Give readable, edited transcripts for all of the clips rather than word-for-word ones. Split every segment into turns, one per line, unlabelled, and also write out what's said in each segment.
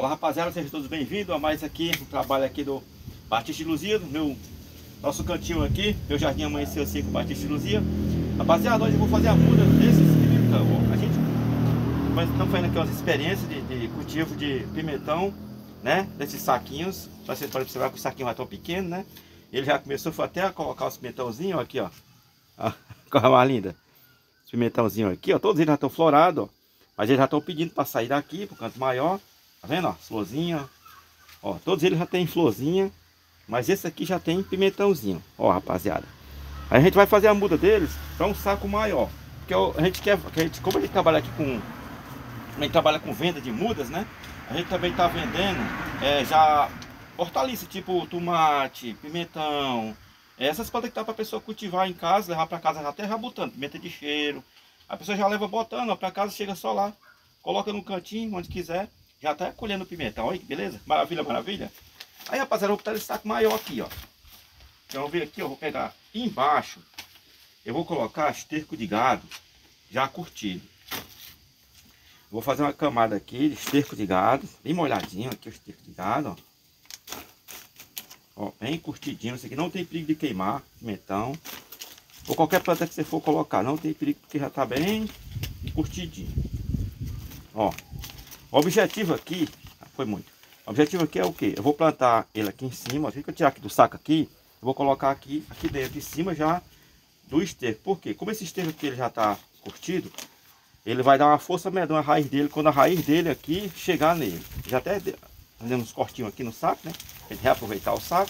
Fala rapaziada, sejam todos bem-vindos a mais aqui um trabalho aqui do Batista de Luzia, nosso cantinho aqui, meu jardim amanheceu assim com o Batista de Luzia. Rapaziada, hoje eu vou fazer a muda desses pimentão. A gente estamos fazendo aqui umas experiências de cultivo de pimentão, né? Desses saquinhos. Vocês podem observar que o saquinho já tão pequeno, né? Ele já começou, foi até a colocar os pimentãozinhos aqui, ó. Coisa mais linda. Os pimentãozinhos aqui, ó. Todos eles já estão florados, ó. Mas eles já estão pedindo para sair daqui pro canto maior. Tá vendo, ó? Florzinha. Ó, todos eles já tem florzinha. Mas esse aqui já tem pimentãozinho. Ó, rapaziada. Aí a gente vai fazer a muda deles para um saco maior. Porque a gente quer, como a gente trabalha aqui com... A gente trabalha com venda de mudas, né? A gente também tá vendendo já hortaliça, tipo tomate, pimentão. Essas podem estar para a pessoa cultivar em casa, levar para casa já até rabutando, pimenta de cheiro. A pessoa já leva botando, ó, para casa, chega só lá. Coloca no cantinho, onde quiser. Já tá colhendo pimentão, olha que beleza, maravilha, maravilha. Aí, rapaziada, eu vou botar esse saco maior aqui, ó. Então, ver aqui, ó, vou pegar embaixo. Eu vou colocar esterco de gado já curtido. Vou fazer uma camada aqui de esterco de gado, bem molhadinho aqui o esterco de gado, ó. Ó, bem curtidinho, isso aqui não tem perigo de queimar, pimentão. Ou qualquer planta que você for colocar, não tem perigo porque já tá bem curtidinho. Ó. O objetivo aqui, foi muito. O objetivo aqui é o que? Eu vou plantar ele aqui em cima. Assim que eu tirar aqui do saco aqui, eu vou colocar aqui dentro, de cima já do esterco. Por quê? Como esse esterco aqui ele já está curtido, ele vai dar uma força medonha à raiz dele, quando a raiz dele aqui chegar nele. Já até fazendo uns cortinhos aqui no saco, né? Pra gente reaproveitar o saco.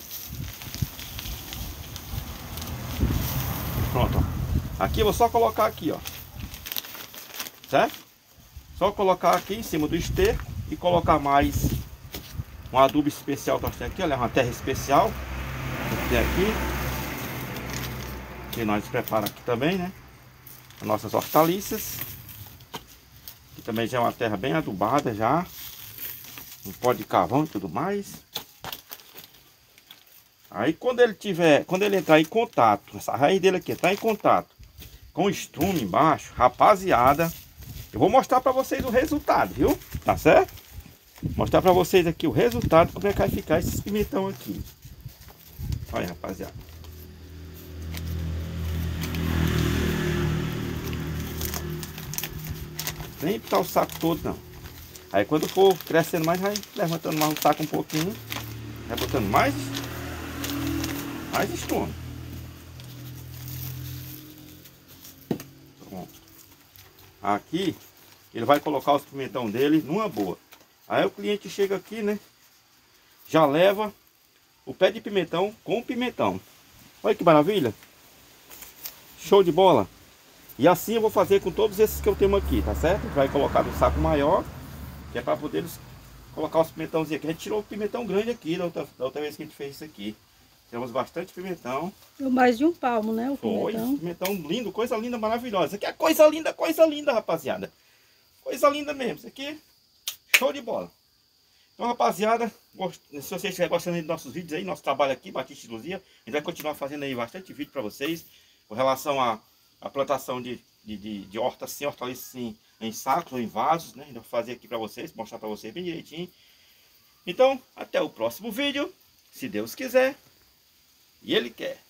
Pronto, ó. Aqui eu vou só colocar aqui, ó. Certo? Só colocar aqui em cima do esterco e colocar mais um adubo especial que nós temos aqui, olha, uma terra especial que tem aqui, que nós preparamos aqui também, né? As nossas hortaliças, que também já é uma terra bem adubada já, um pó de carvão e tudo mais. Aí quando ele entrar em contato, essa raiz dele aqui está em contato com o estrume embaixo, rapaziada, eu vou mostrar para vocês o resultado, viu? Tá certo? Mostrar para vocês aqui o resultado, como é que vai ficar esses pimentão aqui. Olha, rapaziada. Nem botar o saco todo, não. Aí quando for crescendo mais, vai levantando mais o saco um pouquinho. Vai botando mais estrume. Pronto. Aqui, ele vai colocar os pimentão dele numa boa. Aí o cliente chega aqui, né? Já leva o pé de pimentão com o pimentão. Olha que maravilha. Show de bola. E assim eu vou fazer com todos esses que eu tenho aqui, tá certo? Vai colocar no saco maior, que é para poder colocar os pimentãozinhos aqui. A gente tirou o pimentão grande aqui da outra vez que a gente fez isso aqui. Temos bastante pimentão.
Deu mais de um palmo, né? O
Foi,
pimentão.
pimentão lindo, coisa linda, maravilhosa. Isso aqui é coisa linda, rapaziada. Coisa linda mesmo. Isso aqui, show de bola. Então, rapaziada, se vocês estiverem gostando dos nossos vídeos aí, nosso trabalho aqui, Batista de Luzia, a gente vai continuar fazendo aí bastante vídeo para vocês, com relação à plantação de hortas sim, hortaliças sim, em sacos ou em vasos, né? A gente vai fazer aqui para vocês, mostrar para vocês bem direitinho. Então, até o próximo vídeo, se Deus quiser. E Ele quer.